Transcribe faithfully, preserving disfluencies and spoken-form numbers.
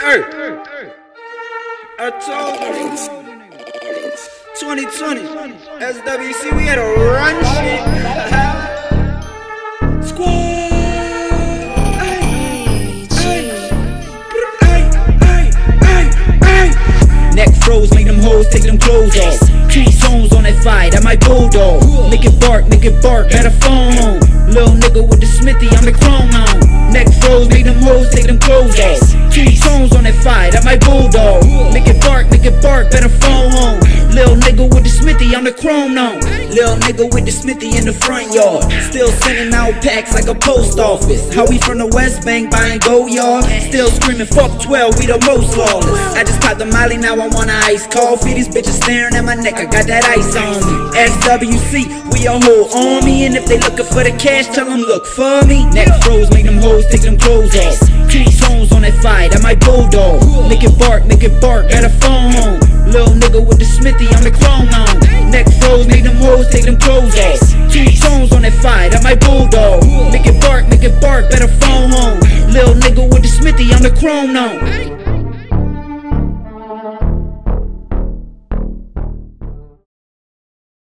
Hey, I told you, twenty twenty, S W C, we had to run shit. Squad. Ay, ay, ay, ay, ay. Neck froze, make them hoes take them clothes off. Two tones on that fight, I might bulldog. Make it bark, make it bark, got a phone home. Little nigga with the smithy, I'm the chrome on. Neck froze, make them hoes take them clothes off. Two tones on that fight, I might bulldog. Make it bark, make it bark, better phone home. Little nigga with the smithy, I'm the chrome on. Little nigga with the smithy in the front yard. Still sending out packs like a post office. How we from the West Bank buying gold yard. Still screaming fuck twelve, we the most lawless. I just popped the molly, now I want a iced coffee. These bitches staring at my neck, I got that ice on me. S W C, we a whole army. And if they looking for the cash, tell them look for me. Neck froze, make them hoes take them clothes off. Two tones on that fight, I might bulldog. Make it bark, make it bark, got a phone home. Little nigga with the smithy, I'm the chrome on. Neck froze, make them hoes take them clothes off. Two tones on that fight, I might bulldog. Make it bark, make it bark, better phone home. Little nigga with the smithy, I'm the chrome on.